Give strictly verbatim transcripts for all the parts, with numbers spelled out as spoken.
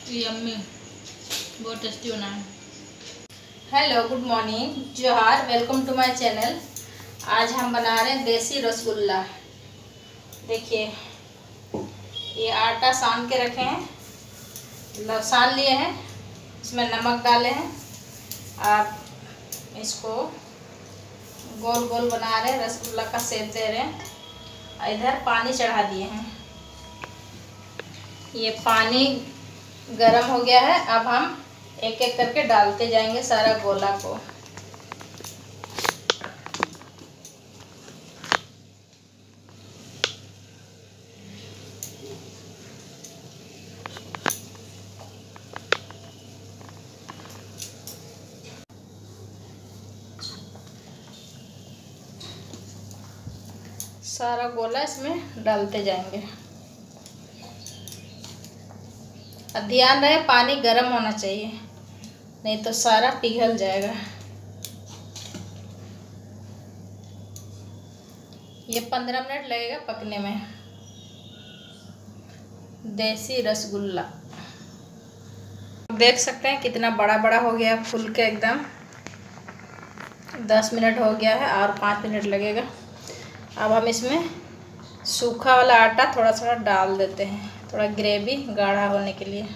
Yummy, बहुत tasty बना है। हेलो, गुड मॉर्निंग, जोहार, वेलकम टू माय चैनल। आज हम बना रहे हैं देसी रसगुल्ला। देखिए, ये आटा सान के रखे हैं, मतलब सान लिए हैं, इसमें नमक डाले हैं। आप इसको गोल गोल बना रहे हैं, रसगुल्ला का शेप दे रहे हैं। इधर पानी चढ़ा दिए हैं। ये पानी गरम हो गया है। अब हम एक एक करके डालते जाएंगे सारा गोला को। सारा गोला इसमें डालते जाएंगे। अब ध्यान रहे पानी गर्म होना चाहिए, नहीं तो सारा पिघल जाएगा। ये पंद्रह मिनट लगेगा पकने में। देसी रसगुल्ला देख सकते हैं कितना बड़ा बड़ा हो गया, फूल के एकदम। दस मिनट हो गया है और पाँच मिनट लगेगा। अब हम इसमें सूखा वाला आटा थोड़ा थोड़ा डाल देते हैं, थोड़ा ग्रेवी गाढ़ा होने के लिए।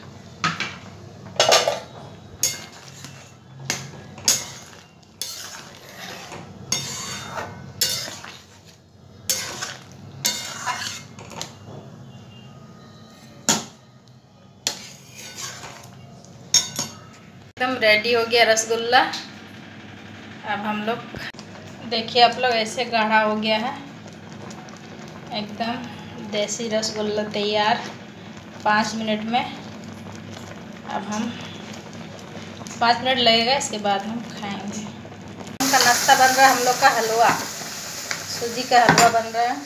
एकदम रेडी हो गया रसगुल्ला। अब हम लोग देखिए, आप लोग ऐसे गाढ़ा हो गया है एकदम। देसी रसगुल्ला तैयार पाँच मिनट में। अब हम पाँच मिनट लगेगा, इसके बाद हम खाएंगे। का नाश्ता बन रहा है हम लोग का हलवा, सूजी का हलवा बन रहा है।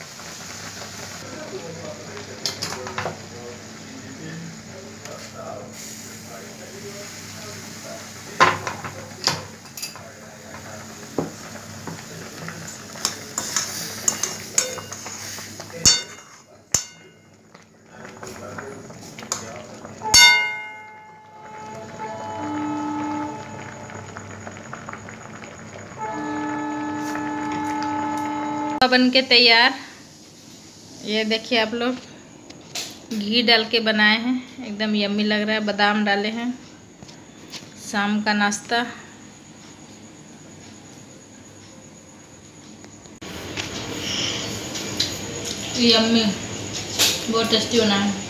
बन के तैयार। ये देखिए आप लोग, घी डाल के बनाए हैं, एकदम यम्मी लग रहा है। बादाम डाले हैं। शाम का नाश्ता। यम्मी, बहुत टेस्टी बना है।